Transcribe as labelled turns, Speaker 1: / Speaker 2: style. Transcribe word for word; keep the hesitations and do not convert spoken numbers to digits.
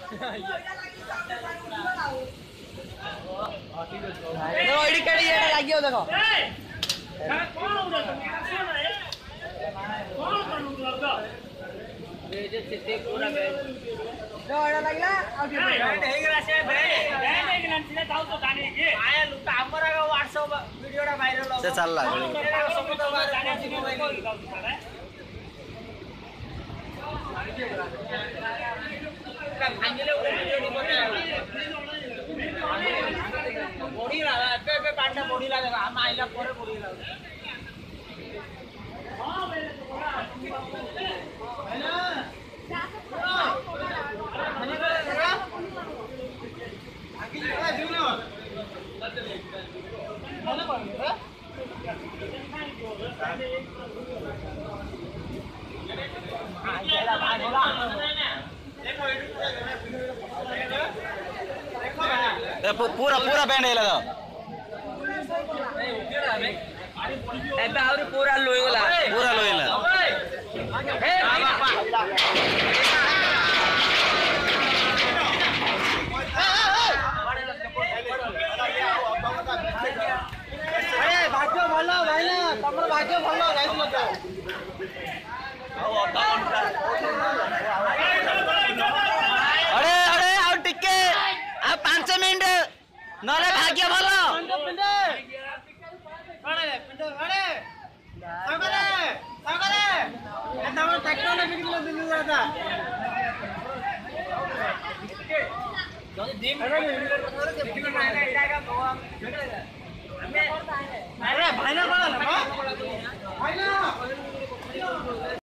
Speaker 1: देखो AD KD एटा लागियो देखो कौन उड़ा तुम कौन कौन उड़ा ये जे सिटी पूरा बे जो एटा लागला आ के बैंड हे गेला से बैंड बैंड हे गेला सिले जाऊ तो जाने के आया लुका हमरा का व्हाट्सएप वीडियोडा वायरल हो से चलला सब तो जाने छी मोबाइल का भांगले वीडियो नि बने बॉडी लागा पे पे पांडा बॉडी लागा हम आइला परे बॉडी लागा हां बे है ना मने लगा आगे लगा दिनो मने कर रे हां चला भाग बोला देखो देखो पूरा पूरा बैंड है लगा एबे और पूरा लोई गला पूरा लोई ला हे अरे भाग्य भलो भाई ना तमर भाग्य भलो गाइस मत अरे अरे और टिके आ पाँच मिनट नले भाग्य भलो अरे पिंड अरे सागरे सागरे ए तमर ट्रैक्टर ने बिकलो दिल्ली जाता যদি জিম अरे भाई ना भाई ना